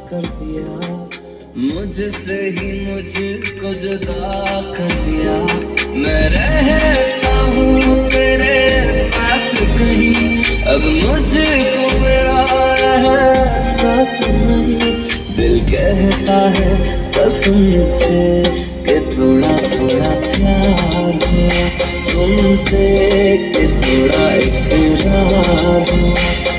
कर दिया, मुझसे ही मुझको जुदा कर दिया। मैं रहता हूँ तेरे पास कहीं, अब मुझको मेरा एहसास नहीं। दिल कहता है कसम से कि थोड़ा थोड़ा प्यार हो तुमसे, कि थोड़ा इकरार हो।